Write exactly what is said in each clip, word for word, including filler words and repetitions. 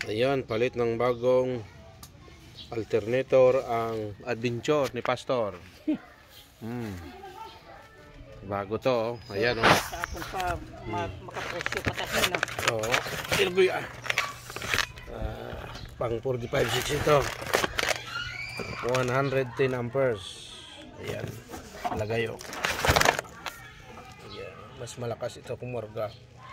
Ayan, palit ng bagong alternator ang Adventure ni Pastor. Hmm. Bago to, oh. Ayan, oh. Sa akong pa makapresyo patahin, no? Oo. Ilgoy, ah. Uh, pang forty-five six ito. one hundred ten amperes. Ayan. Lagay, oh. Ayan. Mas malakas ito kumurga.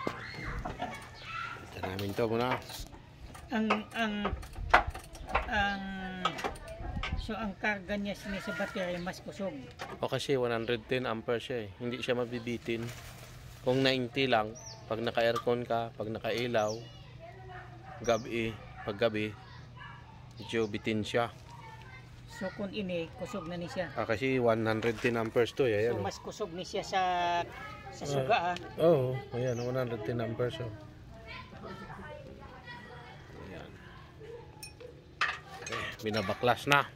Ito namin ito muna. Ang ang ang so ang karga niya sini sa battery mas kusog. O kasi one hundred ten amperes siya eh. Hindi siya mabibitin. Kung ninety lang, pag naka-aircon ka, pag naka-ilaw, gabi, pag gabi, medyo bitin siya. So kung ini kusog na ni siya. Ah, kasi one hundred ten amperes to eh. Ayan, So mas kusog ni siya sa sa suga, ah. Oo, oh, ayan, one hundred ten amperes oh. Ayan. Okay, binabaklas na.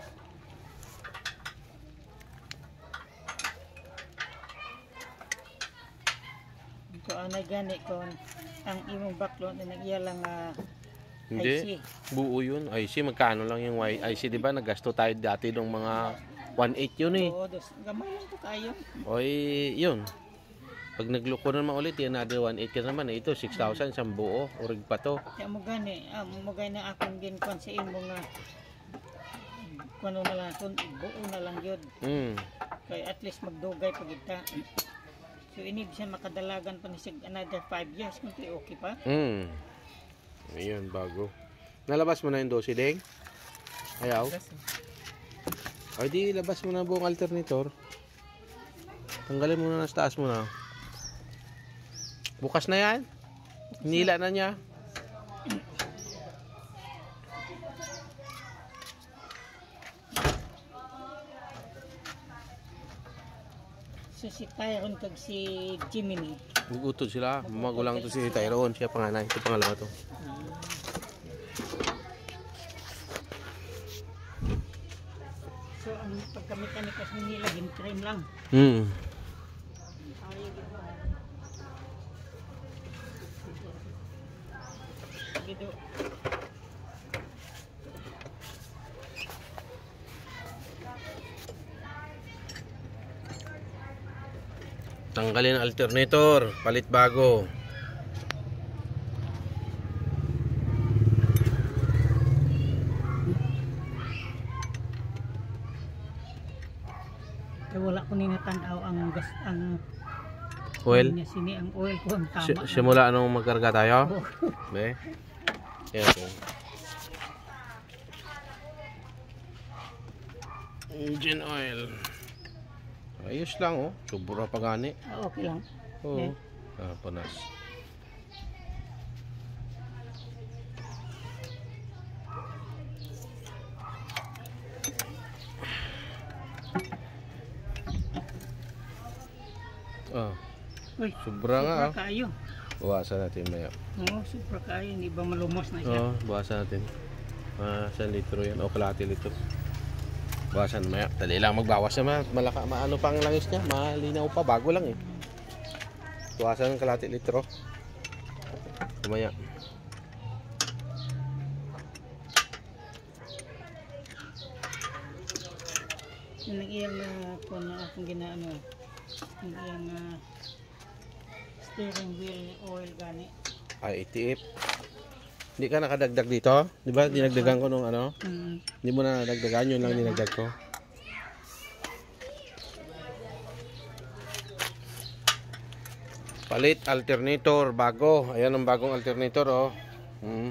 So anay gani kon ang imong backload na nagya lang uh, Hindi, buo yun. I C, magkano lang yung I C, di ba? Nagasto tayo dati ng mga one eight yun eh. Oo, dos, gamay lang to kayo. Oy, yun. Pag nagluko na naman ulit, yan natin one eight ka naman. Eh. Ito, six thousand, isang buo. Urig pa to. Kaya mo gani, ah, mo gani na akong ginkuan sa imo nga kuno na lang, kun buo na lang yun. Mm. Kaya at least magdugay pag ita. So inib siya makadalagan pa ni sig another five years kung di okay pa. Mm. Ayan, bago. Nalabas mo na yung dosi, Deng? Ayaw? Ay, di, labas mo na buong alternator. Tanggalin mo na sa taas mo na. Bukas na yan. Nila na niya. So si Tyron kag si Jiminy. Gugutod sila. Magulang to si Tyrone. Siya panganay. Ito pangalawa to. So ang pagkamekanikas nila gin-train lang. Hmm. Gitu. Tanggalin ang alternator. Palit bago. Kaya wala ko ninatanaw ang gas ang Oil. niya sini ang oil ko ang Si tama. simula anong magkarga tayo? Oh. Be. Ayan po. Engine oil. Ayos lang oh. Sobra pa gani. Ah, okay lang. Oo. Okay. Ah, panas. Ah, Uy, sobra nga ah. kayo. Bawasan natin maya. Oo, super kayo. Hindi ba malumos na siya? Oo, bawasan natin. Ah, isang litro yan. O, kalahati litro. Bawasan maya. Dali lang magbawas naman. Malaka, maano pang langis niya. Malinaw pa. Bago lang eh. Bawasan ng kalahati litro. Kumaya. Yung nag-iyang na kung na akong ginaano. Yung iyang uh, steering wheel oil gani. Ay, itiip. Hindi ka nakadagdag dito? Di ba? Dinagdagan ko nung ano? Mm. Hindi mo na nadagdagan. Yun lang dinagdag ko. Palit alternator. Bago. Ayan ang bagong alternator oh. Hmm.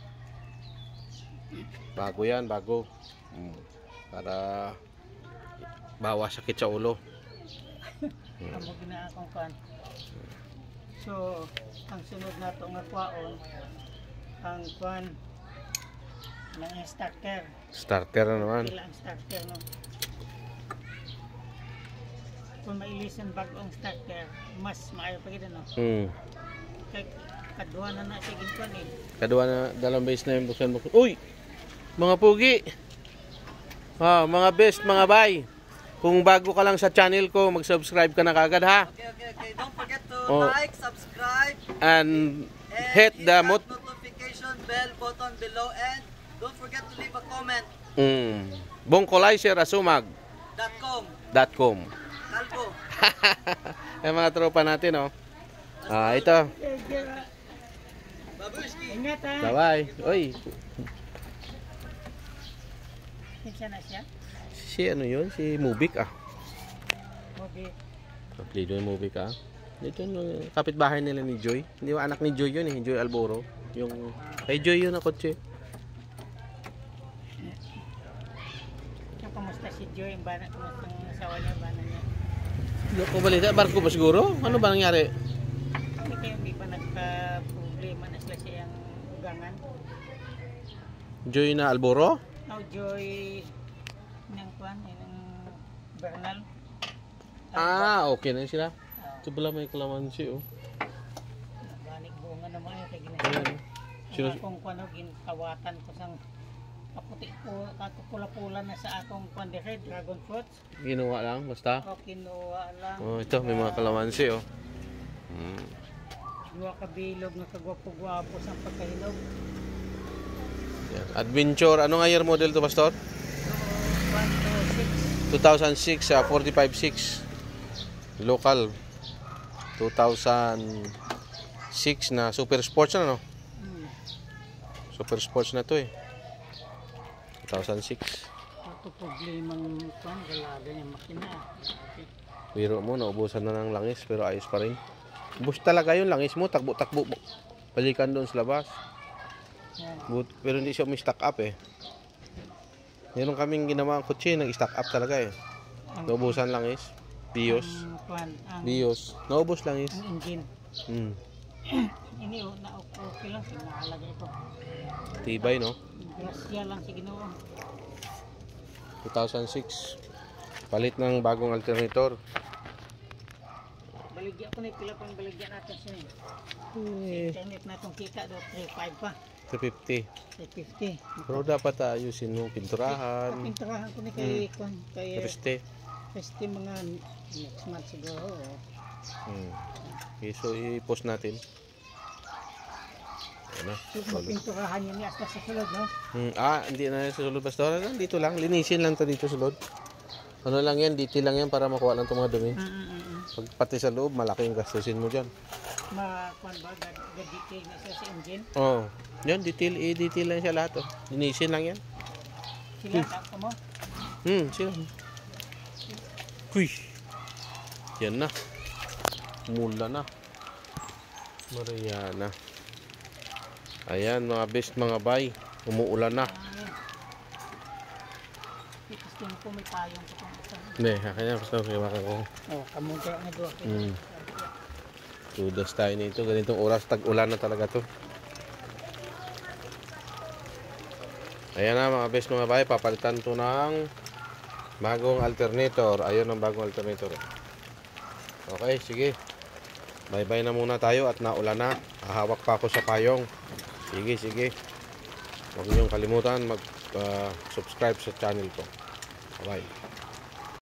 Bago yan. Bago. Hmm. Para bawas sakit sa ulo. Hmm. Amo gina akong kan. So, ang sunod na ito nga kwaon, ang kwan ng starter. Starter na naman. Pila ang starter, no? Kung mailisan bago ang starter, mas maayo pa kita, no? Hmm. Kaya kaduha na na siya ginkuan eh. Kadua na dalang base na yung buksan buksan. Uy! Mga pugi! Ah, mga best, mga bay. Kung bago ka lang sa channel ko, mag-subscribe ka na kagad ha. Okay, okay, okay. Don't forget to Oh. like, subscribe, And and hit the that mot notification bell button below and don't forget to leave a comment. Mm. Bongkolaiser Asumag dot com. dot com. Kalbo. Yung mga tropa natin, oh. Ah, ito. Babushki. Ingat ha. Bye-bye. Uy, Kinsa na siya? si ano yun? Si Mubik, ah. Mobi. Apelido yung Mubik, ah. Dito yung kapitbahay nila ni Joy. Hindi ba anak ni Joy yun, eh. Joy Alboro. Yung, kay Joy yun na kotse. Kamusta si Joy? Ang bana, kamusta ang asawa niya, bana niya? Hindi ko balita. Barko ba siguro? Ano ba nangyari? Hindi kayo, hindi ba nagka-problema na sila siyang ugangan? Joy na Alboro? Oh, Joy ng kwan, ng Bernal. Ah, okay na sila. Ito pala may kalamansi, oh. Banik bunga naman yung kay Ayan. ginagawa. Sino- Ang akong kwan, ginawatan ko sang kaputi po, kakupula-pula na sa akong kwan dire, dragon fruits. Ginawa lang, basta. O kinuha lang. Oh, ito, may mga kalamansi, oh. Hmm. Dua ka bilog na kagwapo-gwapo sa pagkahinog. Yan. Adventure, ano nga year model to, Pastor? So, one to six. two thousand six, uh, forty-five six. Local. two thousand six na Super Sports na, no? Hmm. Super Sports na to, eh. two thousand six. Ito problemang kwan, galaga niya makina. Okay. Biro mo, naubusan na ng langis, pero ayos pa rin. Ubus talaga yung langis mo, takbo-takbo mo. Balikan doon sa labas. Yan. But, pero hindi siya may-stack up, eh. Meron kaming ginawa ang kutsi, nag-stack up talaga, eh. Ang, Naubusan langis. Bios. ang kwan, ang, Bios. Naubos langis. ang engine. Hmm. Ini o, na okay lang, sinalaga ito. Tibay, no? Grasya lang si Ginoo. two thousand six. Palit ng bagong alternator. Baligya ko na pila pang baligya natin siya. Eh, Internet na itong kita do three five pa. three fifty. three fifty. Pero dapat ayusin mo, pinturahan, Pinturahan ko ni kay kwan kay preste. Peste mga next month siguro. oh. Hmm. Okay, so i-post natin. Ayan na. So mapinturahan yun niya hasta sa sulod, no? Hmm. Ah, hindi na sa sulod, Pastor. Dito lang, linisin lang to dito sulod. Ano lang yan, detail lang yan para makuha lang itong mga dumi. Mm mm mm. Pag pati sa loob, malaki yung gastusin mo dyan. Ma kwan ba gad detail na siya sa engine. Oh, yan, detail, i-detail lang siya lahat. Oh. Linisin lang yan. Sila ta mo. Hmm, sila. Uy. Yan na. Mula na. Mariana. Ayan, mga best mga bay. Umuulan na. Ikas din ko may payong sa kung isa. Hindi, kaya basta kiwakan ko. Oh, kamuga na duwa. Hmm. Tudas tayo nito. Ganitong oras, tag-ulan na talaga to. Ayan na mga best mga bay. Papalitan to ng bagong alternator. Ayun ang bagong alternator. Okay, sige. Bye-bye na muna tayo at naulan na. Hahawak pa ako sa payong. Sige, sige. Huwag niyong kalimutan mag-subscribe sa channel ko. Bye-bye.